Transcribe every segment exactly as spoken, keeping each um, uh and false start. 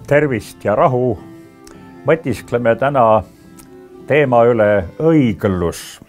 tervist ja rahu. Mõtiskleme täna teema üle õiglus.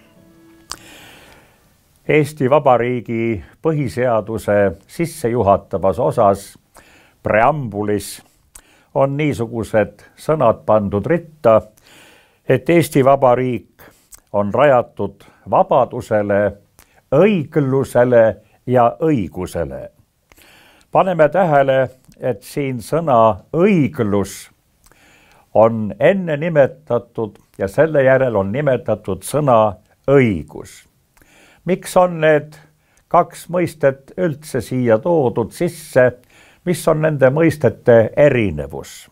Eesti Vabariigi põhiseaduse sissejuhatavas osas preambulis on niisugused sõnad pandud ritta, et Eesti Vabariik on rajatud vabadusele, õiglusele ja õigusele. Paneme tähele, et siin sõna õiglus on enne nimetatud ja selle järel on nimetatud sõna õigus. Miks on need kaks mõistet üldse siia toodud sisse, mis on nende mõistete erinevus?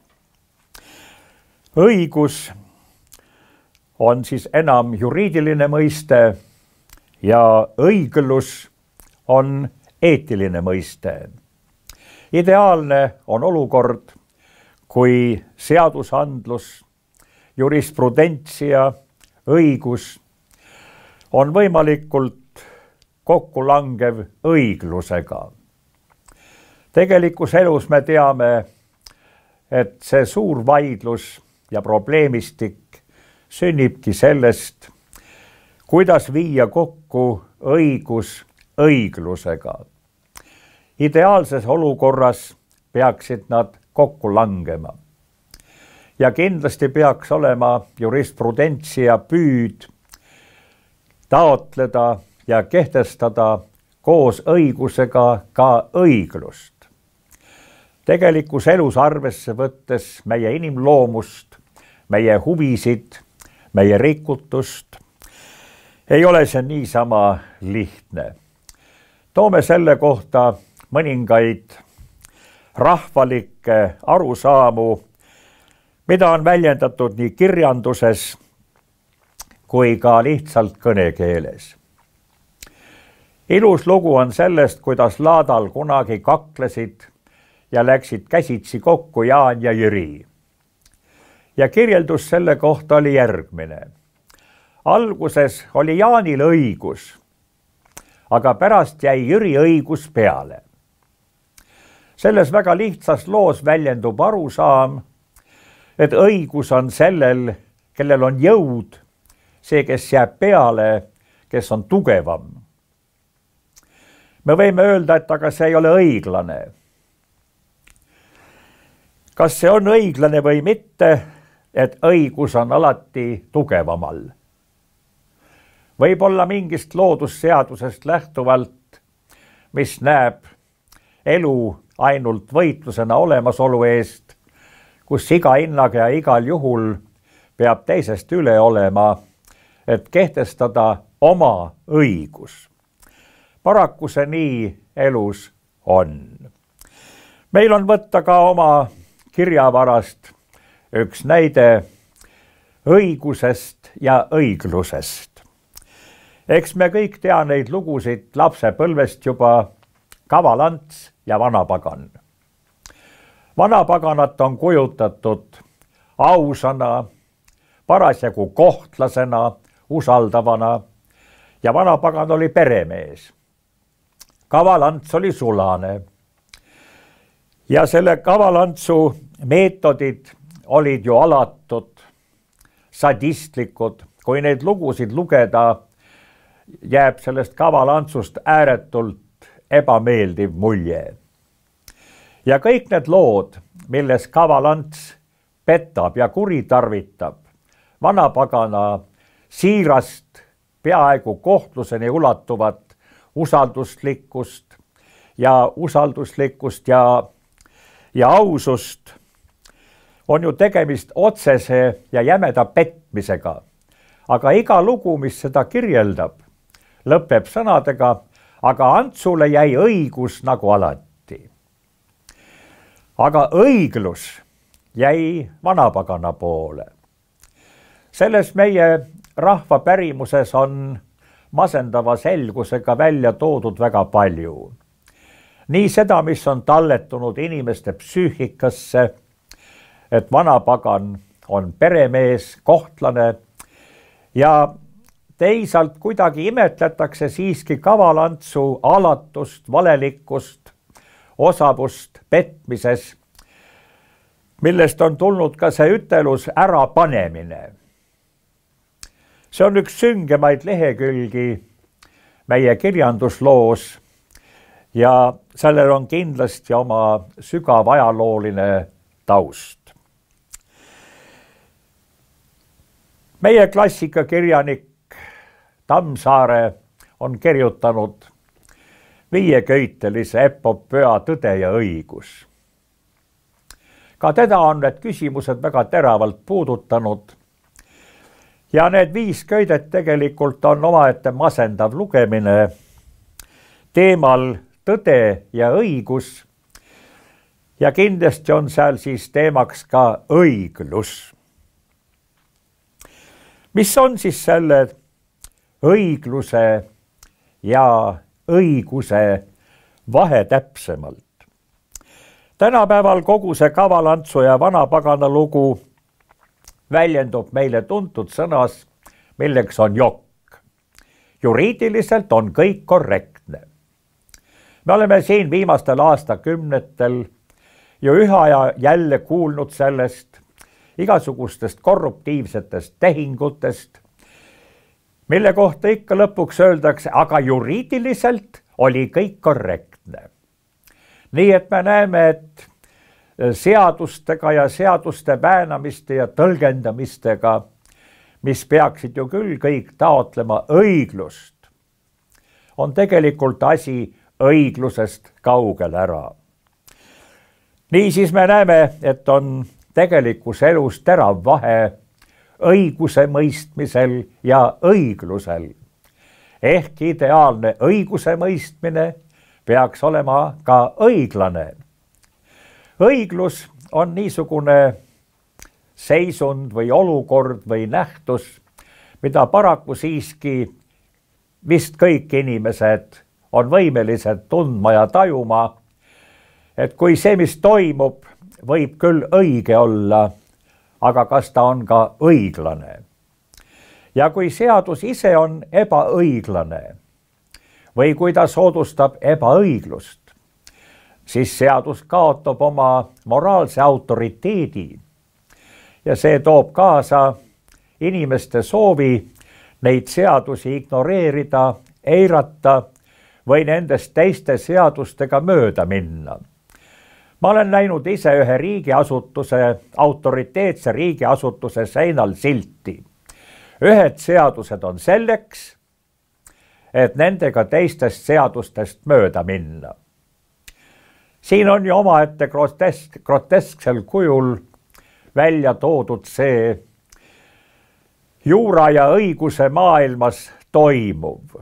Õigus on siis enam juriidiline mõiste ja õiglus on eetiline mõiste. Ideaalne on olukord, kui seadusandlus, jurisprudentsia, õigus on võimalikult kokkulangev õiglusega. Tegelikus elus me teame, et see suur vaidlus ja probleemistik sünnibki sellest, kuidas viia kokku õigus õiglusega. Ideaalses olukorras peaksid nad kokku langema. Ja kindlasti peaks olema jurisprudentsia püüd taotleda ja kehtestada koos õigusega ka õiglust. Tegelikus elus arvesse võttes meie inimloomust, meie huvisid, meie rikutust, ei ole see niisama lihtne. Toome selle kohta mõningaid rahvalikke arusaamu, mida on väljendatud nii kirjanduses kui ka lihtsalt kõnekeeles. Ilus lugu on sellest, kuidas laadal kunagi kaklesid ja läksid käsitsi kokku Jaan ja Jüri. Ja kirjeldus selle kohta oli järgmine. Alguses oli Jaanil õigus, aga pärast jäi Jüri õigus peale. Selles väga lihtsas loos väljendub arusaam, et õigus on sellel, kellel on jõud, see, kes jääb peale, kes on tugevam. Me võime öelda, et aga see ei ole õiglane. Kas see on õiglane või mitte, et õigus on alati tugevamal? Võib-olla mingist loodusseadusest lähtuvalt, mis näeb elu ainult võitlusena olemasolu eest, kus iga hinnaga ja igal juhul peab teisest üle olema, et kehtestada oma õigus. Paraku see nii elus on. Meil on võtta ka oma kirjavarast üks näide õigusest ja õiglusest. Eks me kõik tea neid lugusid lapsepõlvest juba, Kaval-Ants ja Vanapagan. Vanapaganat on kujutatud ausana, parasjagu kohtlasena, usaldavana ja Vanapagan oli peremees. Kaval-Ants oli sulane. Ja selle Kaval-Antsu meetodid olid ju alatud, sadistlikud. Kui neid lugusid lugeda, jääb sellest Kaval-Antsust ääretult ebameeldiv mulje. Ja kõik need lood, milles Kaval-Ants petab ja kuritarvitab Vanapagana siirast peaaegu kohtluseni ulatuvat usalduslikkust ja usalduslikkust ja, ja ausust, on ju tegemist otsese ja jämeda petmisega. Aga iga lugu, mis seda kirjeldab, lõpeb sõnadega, aga Antsule jäi õigus nagu alati. Aga õiglus jäi Vanapagana poole. Selles meie rahva pärimuses on masendava selgusega välja toodud väga palju. Nii seda, mis on talletunud inimeste psüühikasse, et Vanapagan on peremees, kohtlane ja teisalt kuidagi imetletakse siiski Kaval-Antsu alatust, valelikkust, osavust petmises, millest on tulnud ka see ütelus ärapanemine. See on üks süngemaid lehekülgi meie kirjandusloos ja sellel on kindlasti oma sügav ajalooline taust. Meie klassikakirjanik Tammsaare on kirjutanud viieköitelise epopöa Tõde ja õigus. Ka teda on need küsimused väga teravalt puudutanud ja need viis köidet tegelikult on omaette masendav lugemine teemal tõde ja õigus ja kindlasti on seal siis teemaks ka õiglus. Mis on siis selle õigluse ja õiguse vahe täpsemalt? Tänapäeval kogu see kavalantsu ja vanapagana lugu väljendub meile tuntud sõnas, milleks on jokk. Juriidiliselt on kõik korrektne. Me oleme siin viimastel aastakümnetel ju üha ja jälle kuulnud sellest igasugustest korruptiivsetest tehingutest, mille kohta ikka lõpuks öeldakse, aga juriidiliselt oli kõik korrektne. Nii et me näeme, et seadustega ja seaduste väänamiste ja tõlgendamistega, mis peaksid ju küll kõik taotlema õiglust, on tegelikult asi õiglusest kaugel ära. Niisiis me näeme, et on tegelikus elus terav vahe õiguse mõistmisel ja õiglusel. Ehk ideaalne õiguse mõistmine peaks olema ka õiglane. Õiglus on niisugune seisund või olukord või nähtus, mida paraku siiski vist kõik inimesed on võimelised tundma ja tajuma, et kui see, mis toimub, võib küll õige olla, aga kas ta on ka õiglane. Ja kui seadus ise on ebaõiglane või kui ta soodustab ebaõiglust, siis seadus kaotab oma moraalse autoriteedi ja see toob kaasa inimeste soovi neid seadusi ignoreerida, eirata või nendest teiste seadustega mööda minna. Ma olen näinud ise ühe riigiasutuse, autoriteetse riigiasutuse seinal silti. Ühed seadused on selleks, et nendega teistest seadustest mööda minna. Siin on ju omaette grotesk, grotesksel kujul välja toodud see juura ja õiguse maailmas toimuv.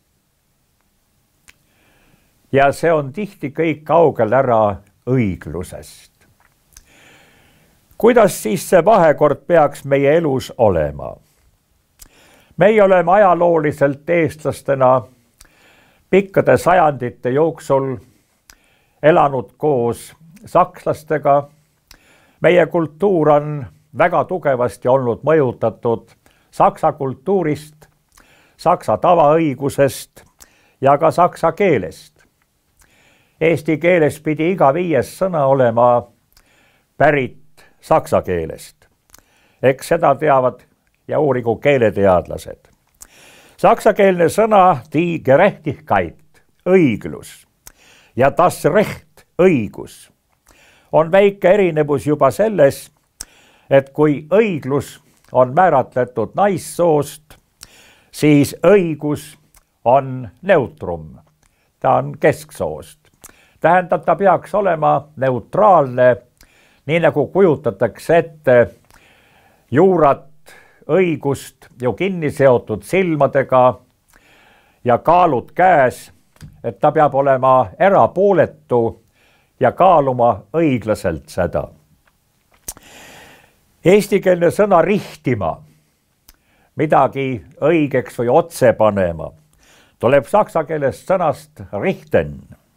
Ja see on tihti kõik kaugel ära õiglusest. Kuidas siis see vahekord peaks meie elus olema? Meie oleme ajalooliselt eestlastena pikkade sajandite jooksul elanud koos sakslastega. Meie kultuur on väga tugevasti olnud mõjutatud saksa kultuurist, saksa tavaõigusest ja ka saksa keelest. Eesti keeles pidi iga viies sõna olema pärit saksa keelest. Eks seda teavad ja uurigu keeleteadlased. Saksakeelne sõna die Gerechtigkeit, õiglus ja das Recht, õigus, on väike erinevus juba selles, et kui õiglus on määratletud naissoost, siis õigus on neutrum, ta on kesksoost. Tähendab, ta peaks olema neutraalne, nii nagu kujutatakse ette juurat, õigust ju kinni seotud silmadega ja kaalud käes, et ta peab olema erapooletu ja kaaluma õiglaselt seda. Eestikeelne sõna rihtima, midagi õigeks või otse panema, tuleb saksa keelest sõnast richten.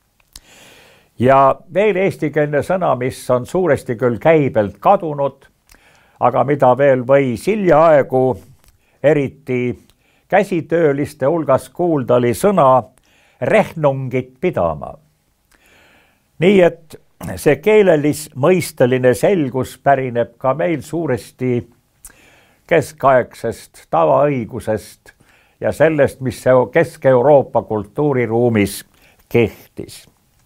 Ja veel eestikeelne sõna, mis on suuresti küll käibelt kadunud, aga mida veel võis hiljaaegu eriti käsitööliste hulgas kuulda, oli sõna rehnungit pidama. Nii et see keelelis-mõisteline selgus pärineb ka meil suuresti keskaegsest tavaõigusest ja sellest, mis Kesk-Euroopa kultuuriruumis kehtis.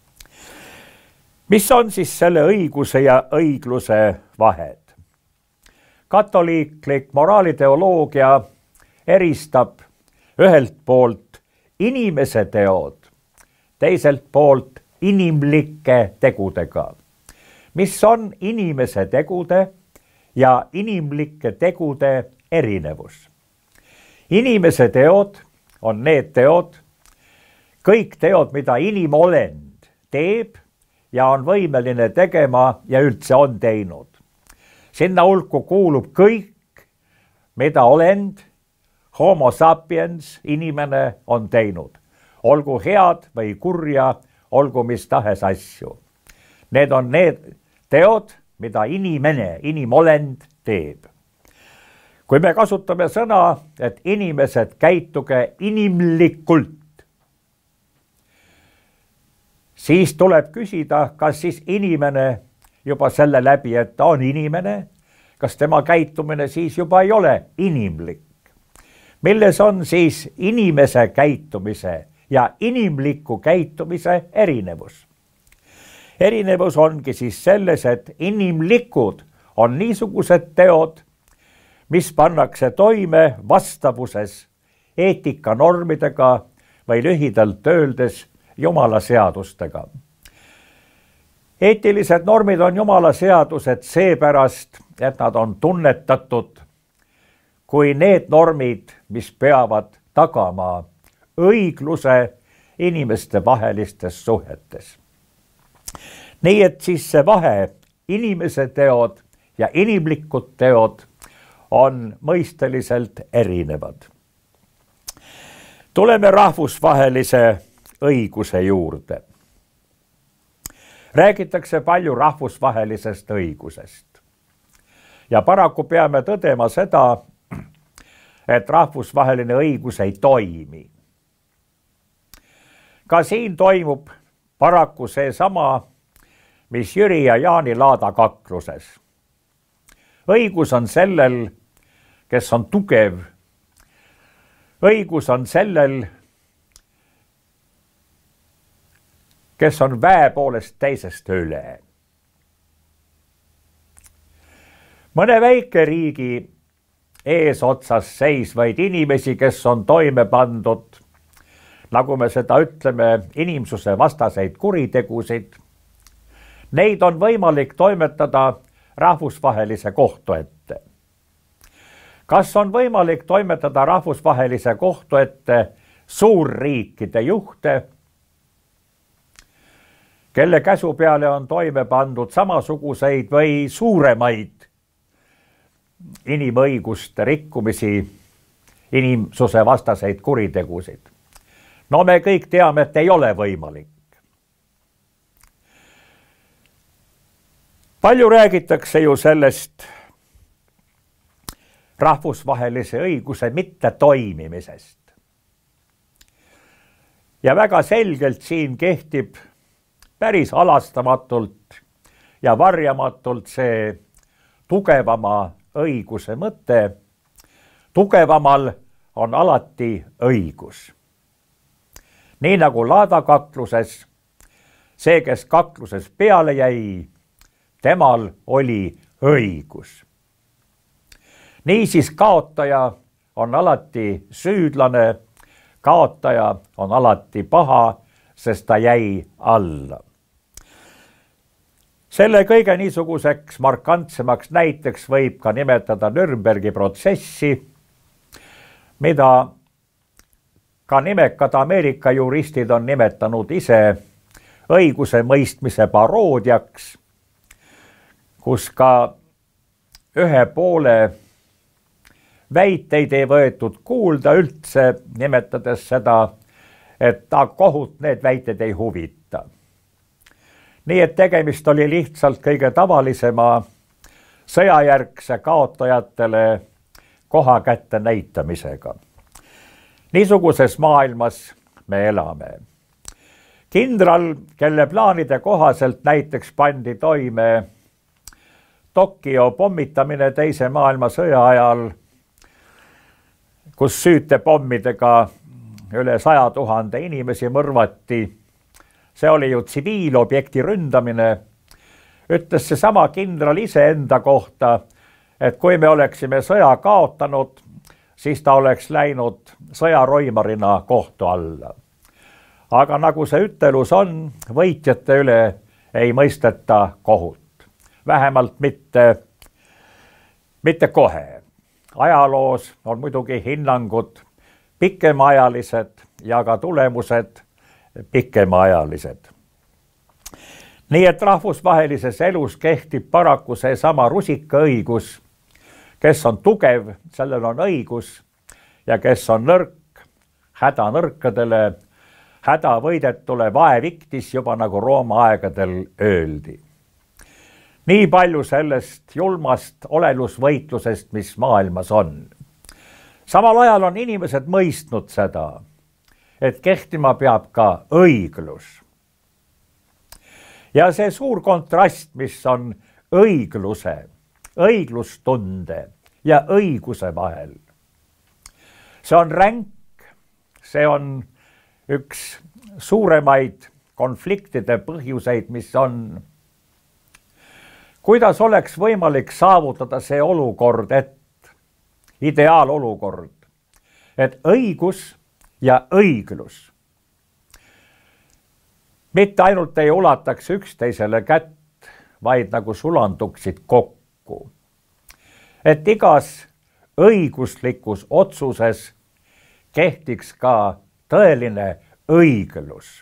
Mis on siis selle õiguse ja õigluse vahed? Katoliiklik moraaliteoloogia eristab ühelt poolt inimese teod, teiselt poolt inimlike tegudega. Mis on inimese tegude ja inimlike tegude erinevus? Inimese teod on need teod, kõik teod, mida inimolend teeb ja on võimeline tegema ja üldse on teinud. Sinna hulku kuulub kõik, mida olend, homo sapiens, inimene on teinud. Olgu head või kurja, olgu mis tahes asju. Need on need teod, mida inimene, inimolend teeb. Kui me kasutame sõna, et inimesed käituge inimlikult, siis tuleb küsida, kas siis inimene juba selle läbi, et ta on inimene, kas tema käitumine siis juba ei ole inimlik. Milles on siis inimese käitumise ja inimliku käitumise erinevus? Erinevus ongi siis selles, et inimlikud on niisugused teod, mis pannakse toime vastavuses eetikanormidega või lühidalt öeldes Jumala seadustega. Eetilised normid on Jumala seadused seepärast, et nad on tunnetatud kui need normid, mis peavad tagama õigluse inimeste vahelistes suhetes. Nii et siis see vahe, inimese teod ja inimlikud teod on mõisteliselt erinevad. Tuleme rahvusvahelise õiguse juurde. Räägitakse palju rahvusvahelisest õigusest. Ja paraku peame tõdema seda, et rahvusvaheline õigus ei toimi. Ka siin toimub paraku seesama, mis Jüri ja Jaani Laada kakluses. Õigus on sellel, kes on tugev. Õigus on sellel, kes on väe poolest teisest üle. Mõne väikeriigi eesotsas seisvaid inimesi, kes on toime pandud, nagu me seda ütleme, inimsuse vastaseid kuritegusid, neid on võimalik toimetada rahvusvahelise kohtu ette. Kas on võimalik toimetada rahvusvahelise kohtu ette suurriikide juhte, kelle käsu peale on toime pandud samasuguseid või suuremaid inimõiguste rikkumisi, inimsuse vastaseid kuritegusid? No me kõik teame, et ei ole võimalik. Palju räägitakse ju sellest rahvusvahelise õiguse mitte toimimisest. Ja väga selgelt siin kehtib päris halastamatult ja varjamatult see tugevama õiguse mõte. Tugevamal on alati õigus. Nii nagu Laada kakluses, see, kes kakluses peale jäi, temal oli õigus. Niisiis kaotaja on alati süüdlane, kaotaja on alati paha, sest ta jäi alla. Selle kõige niisuguseks markantsemaks näiteks võib ka nimetada Nürnbergi protsessi, mida ka nimekad Ameerika juristid on nimetanud ise õiguse mõistmise paroodiaks, kus ka ühe poole väiteid ei võetud kuulda üldse, nimetades seda, et ta kohut need väited ei huvita. Nii et tegemist oli lihtsalt kõige tavalisema sõjajärgse kaotajatele koha kätte näitamisega. Niisuguses maailmas me elame. kindral, kelle plaanide kohaselt näiteks pandi toime Tokyo pommitamine teise maailmasõja ajal, kus süütepommidega üle saja tuhande inimesi mõrvati. See oli ju tsiviilobjekti ründamine. Ütles seesama kindral iseenda kohta, et kui me oleksime sõja kaotanud, siis ta oleks läinud sõjaroimarina kohtu alla. Aga nagu see ütelus on, võitjate üle ei mõisteta kohut. Vähemalt mitte, mitte kohe. Ajaloos on muidugi hinnangud pikemaajalised ja ka tulemused pikemaajalised. Nii et rahvusvahelises elus kehtib paraku see sama rusikaõigus. Kes on tugev, sellel on õigus, ja kes on nõrk, häda nõrkadele, häda võidetule vaeviktis, juba nagu Rooma aegadel öeldi. Nii palju sellest julmast olelusvõitlusest, mis maailmas on. Samal ajal on inimesed mõistnud seda, et kehtima peab ka õiglus. Ja see suur kontrast, mis on õigluse, õiglustunde ja õiguse vahel. See on ränk, see on üks suuremaid konfliktide põhjuseid, mis on. Kuidas oleks võimalik saavutada see olukord, et ideaalolukord, et õigus ja õiglus mitte ainult ei ulataks üksteisele kätt, vaid nagu sulanduksid kokku. Et igas õiguslikus otsuses kehtiks ka tõeline õiglus.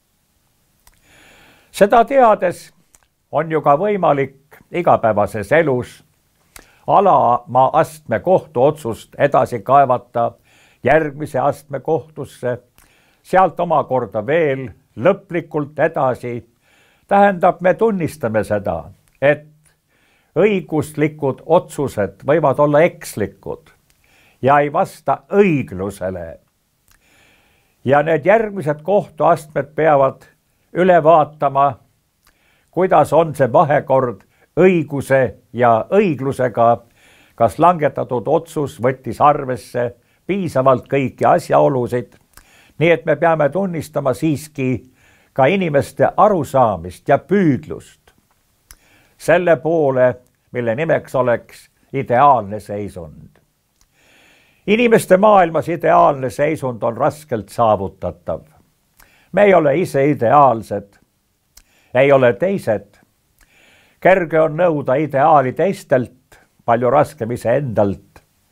Seda teades on ju ka võimalik igapäevases elus alamaa astme kohtuotsust edasi kaevata järgmise astme kohtusse, sealt omakorda veel lõplikult edasi. Tähendab, me tunnistame seda, et õiguslikud otsused võivad olla ekslikud ja ei vasta õiglusele. Ja need järgmised kohtuastmed peavad üle vaatama, kuidas on see vahekord õiguse ja õiglusega, kas langetatud otsus võttis arvesse piisavalt kõiki asjaolusid, nii et me peame tunnistama siiski ka inimeste arusaamist ja püüdlust selle poole, mille nimeks oleks ideaalne seisund. Inimeste maailmas ideaalne seisund on raskelt saavutatav. Me ei ole ise ideaalsed, ei ole teised. Kerge on nõuda ideaali teistelt, palju raskem iseendalt.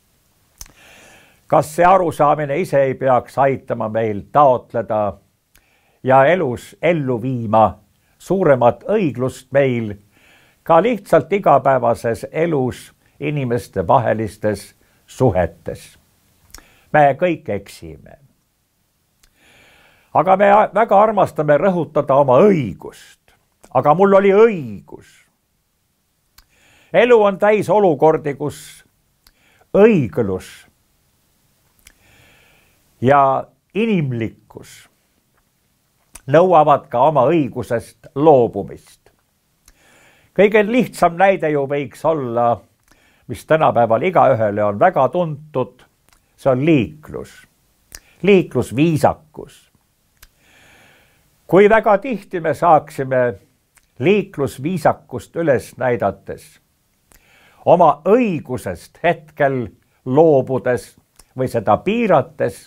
Kas see arusaamine ise ei peaks aitama meil taotleda ja elus ellu viima suuremat õiglust meil ka lihtsalt igapäevases elus inimeste vahelistes suhetes? Me kõik eksime. Aga me väga armastame rõhutada oma õigust. Aga mul oli õigus. Elu on täis olukordi, kus õiglus ja inimlikkus nõuavad ka oma õigusest loobumist. Kõige lihtsam näide ju võiks olla, mis tänapäeval igaühele on väga tuntud, see on liiklus, liiklusviisakus. Kui väga tihti me saaksime liiklusviisakust üles näidates, oma õigusest hetkel loobudes või seda piirates,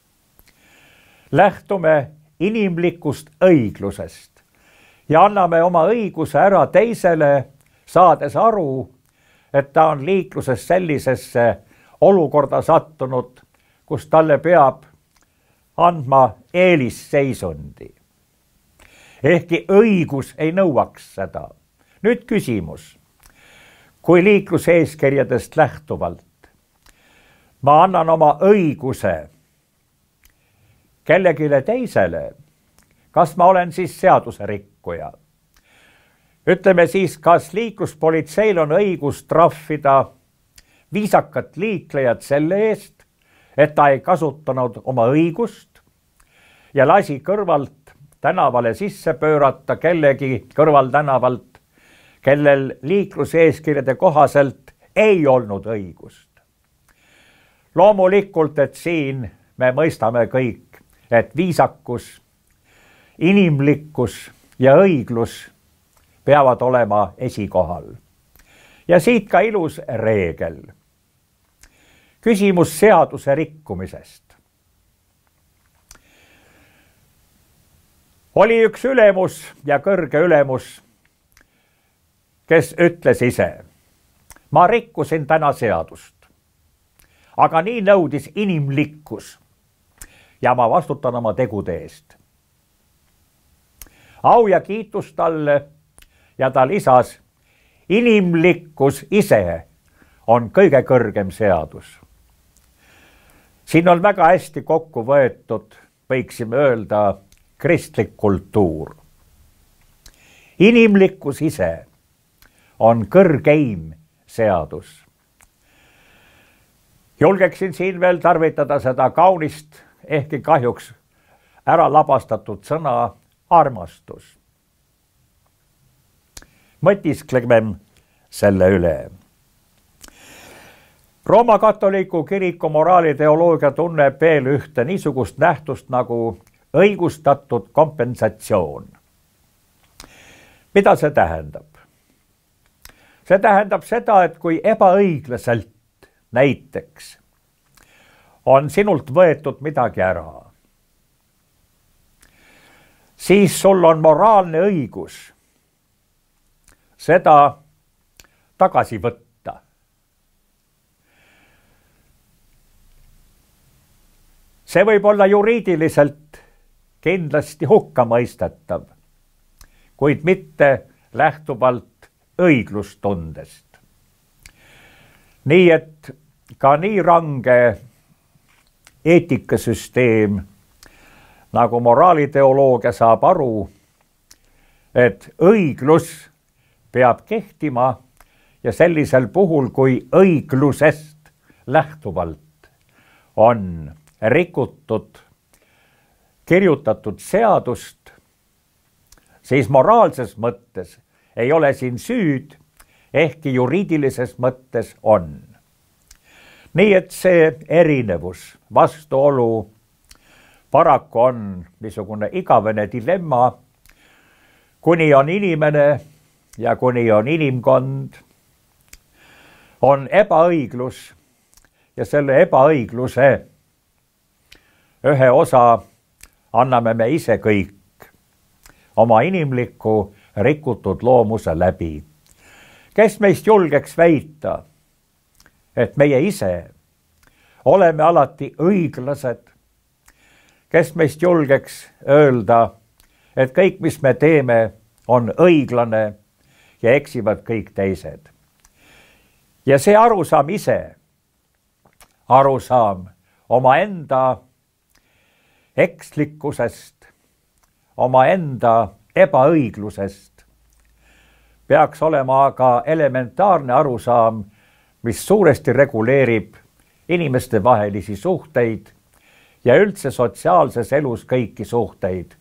lähtume inimlikust õiglusest ja anname oma õiguse ära teisele, saades aru, et ta on liikluses sellisesse olukorda sattunud, kus talle peab andma eelisseisundi. Ehkki õigus ei nõuaks seda. Nüüd küsimus. Kui liikluseeskirjadest lähtuvalt ma annan oma õiguse kellegile teisele, kas ma olen siis seaduserikkuja? Ütleme siis, kas liikluspolitseil on õigus trahvida viisakat liiklejat selle eest, et ta ei kasutanud oma õigust ja lasi kõrvalt tänavale sisse pöörata kellegi kõrvaltänavalt, kellel liikluseeskirjade kohaselt ei olnud õigust. Loomulikult, et siin me mõistame kõik, et viisakus, inimlikkus ja õiglus peavad olema esikohal. Ja siit ka ilus reegel. Küsimus seaduse rikkumisest. Oli üks ülemus ja kõrge ülemus, kes ütles ise, ma rikkusin täna seadust. Aga nii nõudis inimlikkus ja ma vastutan oma tegude eest. Au ja kiitus talle ja ta lisas, inimlikkus ise on kõige kõrgem seadus. Siin on väga hästi kokku võetud, võiksime öelda, kristlik kultuur. Inimlikkus ise on kõrgeim seadus. Julgeksin siin veel tarvitada seda kaunist, ehkki kahjuks ära labastatud sõna armastus. Mõtiskleme selle üle. Rooma katoliku kiriku moraaliteoloogia tunneb veel ühte niisugust nähtust nagu õigustatud kompensatsioon. Mida see tähendab? See tähendab seda, et kui ebaõiglaselt näiteks on sinult võetud midagi ära, siis sul on moraalne õigus seda tagasi võtta. See võib olla juriidiliselt kindlasti hukkamõistetav, kuid mitte lähtuvalt õiglustundest. Nii et ka nii range eetikasüsteem nagu moraaliteoloogia saab aru, et õiglus peab kehtima ja sellisel puhul, kui õiglusest lähtuvalt on rikutud kirjutatud seadust, siis moraalses mõttes ei ole siin süüd, ehkki juriidilises mõttes on. Nii et see erinevus, vastuolu paraku on niisugune igavene dilemma, kuni on inimene ja kuni on inimkond, on ebaõiglus ja selle ebaõigluse ühe osa anname me ise kõik oma inimliku rikutud loomuse läbi. Kes meist julgeks väita, et meie ise oleme alati õiglased? Kes meist julgeks öelda, et kõik, mis me teeme, on õiglane ja eksivad kõik teised? Ja see arusaam ise, arusaam omaenda ekslikkusest, omaenda ebaõiglusest, peaks olema aga elementaarne arusaam, mis suuresti reguleerib inimeste vahelisi suhteid ja üldse sotsiaalses elus kõiki suhteid.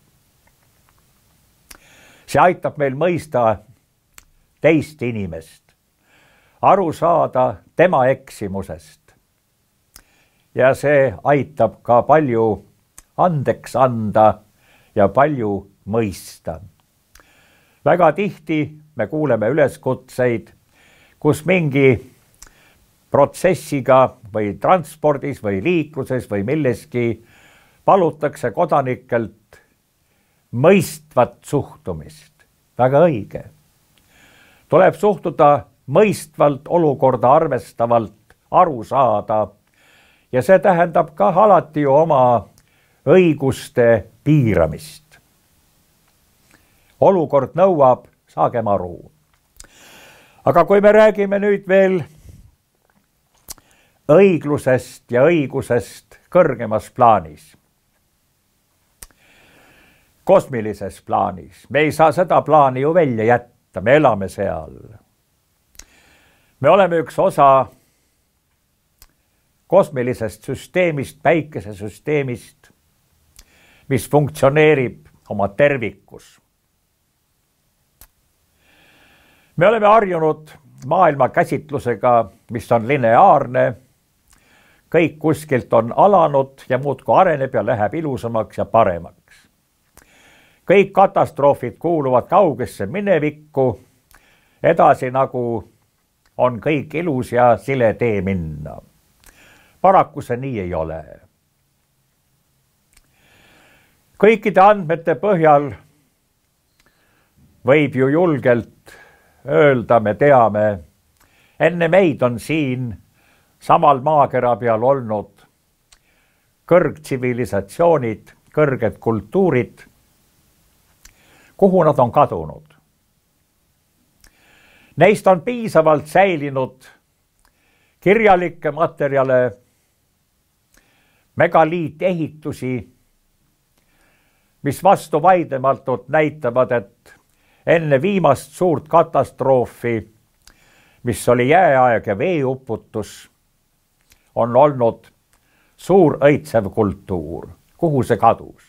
See aitab meil mõista teist inimest, aru saada tema eksimusest. Ja see aitab ka palju andeks anda ja palju mõista. Väga tihti me kuuleme üleskutseid, kus mingi protsessiga või transpordis või liikluses või milleski palutakse kodanikelt mõistvat suhtumist. Väga õige. Tuleb suhtuda mõistvalt, olukorda arvestavalt, aru saada ja see tähendab ka alati ju oma õiguste piiramist. Olukord nõuab, saagem aru. Aga kui me räägime nüüd veel õiglusest ja õigusest kõrgemas plaanis, kosmilises plaanis, me ei saa seda plaani ju välja jätta, me elame seal. Me oleme üks osa kosmilisest süsteemist, päikesesüsteemist, mis funktsioneerib oma tervikus. me oleme harjunud maailma käsitlusega, mis on lineaarne, kõik kuskilt on alanud ja muudkui areneb ja läheb ilusamaks ja paremaks. kõik katastroofid kuuluvad kaugesse minevikku, edasi nagu on kõik ilus ja sile tee minna. paraku see nii ei ole. kõikide andmete põhjal võib ju julgelt öelda, me teame, enne meid on siin samal maakera peal olnud kõrgtsivilisatsioonid, kõrged kultuurid. kuhu nad on kadunud? Neist on piisavalt säilinud kirjalikke materjale, megaliitehitusi, mis vastu vaidlematult näitavad, et enne viimast suurt katastroofi, mis oli jääaeg ja veeuputus, on olnud suur õitsev kultuur. Kuhu see kadus?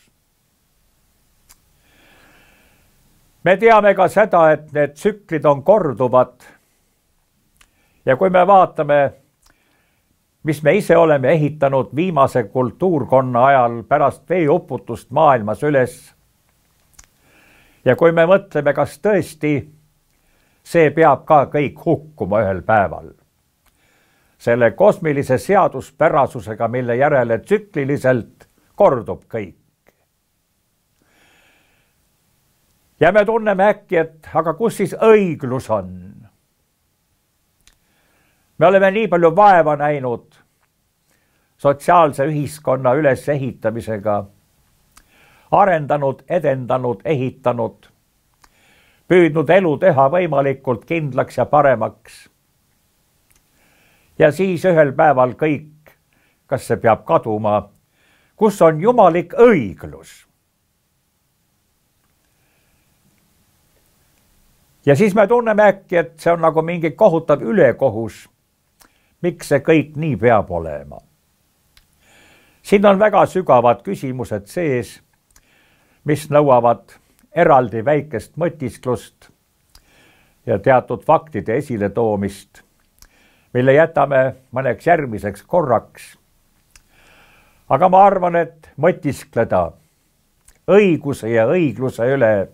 me teame ka seda, et need tsüklid on korduvad. ja kui me vaatame, mis me ise oleme ehitanud viimase kultuurkonna ajal pärast veeuputust maailmas üles, ja kui me mõtleme, kas tõesti see peab ka kõik hukkuma ühel päeval, selle kosmilise seaduspärasusega, mille järele tsükliliselt kordub kõik. ja me tunneme äkki, et aga kus siis õiglus on? me oleme nii palju vaeva näinud sotsiaalse ühiskonna ülesehitamisega, arendanud, edendanud, ehitanud, püüdnud elu teha võimalikult kindlaks ja paremaks. ja siis ühel päeval kõik, kas see peab kaduma, kus on jumalik õiglus? ja siis me tunneme äkki, et see on nagu mingi kohutav ülekohus. miks see kõik nii peab olema? siin on väga sügavad küsimused sees, mis nõuavad eraldi väikest mõtisklust ja teatud faktide esiletoomist, mille jätame mõneks järgmiseks korraks. aga ma arvan, et mõtiskleda õiguse ja õigluse üle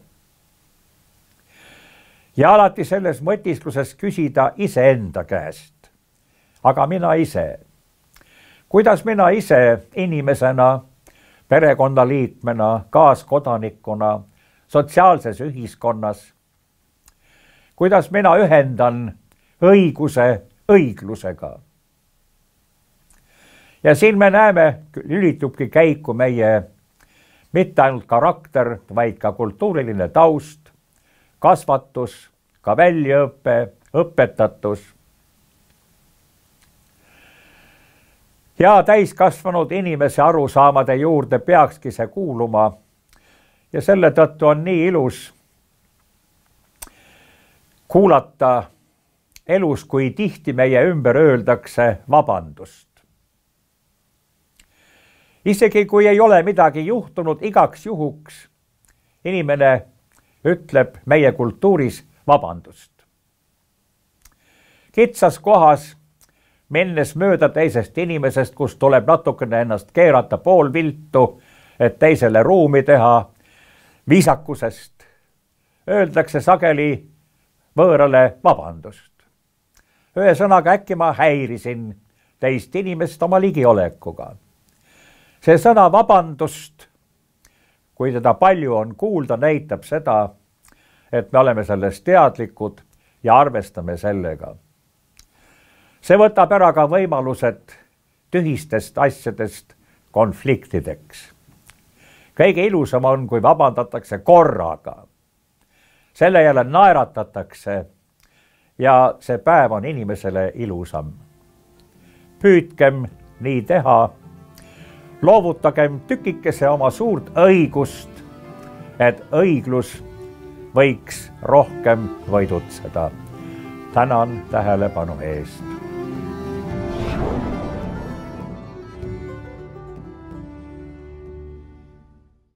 ja alati selles mõtiskluses küsida iseenda käest. aga mina ise, kuidas mina ise inimesena, perekonnaliikmena, kaaskodanikuna, sotsiaalses ühiskonnas, kuidas mina ühendan õiguse õiglusega? ja siin me näeme, lülitubki käiku meie mitte ainult karakter, vaid ka kultuuriline taust, kasvatus, ka väljaõpe, õpetatus. ja täiskasvanud inimese arusaamade juurde peakski see kuuluma. ja selle tõttu on nii ilus kuulata elus, kui tihti meie ümber öeldakse vabandust. isegi kui ei ole midagi juhtunud, igaks juhuks inimene ütleb meie kultuuris vabandust. kitsas kohas, minnes mööda teisest inimesest, kus tuleb natukene ennast keerata poolviltu, et teisele ruumi teha, viisakusest öeldakse sageli võõrale vabandust. ühesõnaga, äkki ma häirisin teist inimest oma ligiolekuga. see sõna vabandust, kui teda palju on kuulda, näitab seda, et me oleme sellest teadlikud ja arvestame sellega. see võtab ära ka võimalused tühistest asjadest konfliktideks. kõige ilusam on, kui vabandatakse korraga. selle jälle naeratatakse ja see päev on inimesele ilusam. püüdkem nii teha. loovutagem tükikese oma suurt õigust, et õiglus võiks rohkem võidutseda. tänan tähelepanu eest.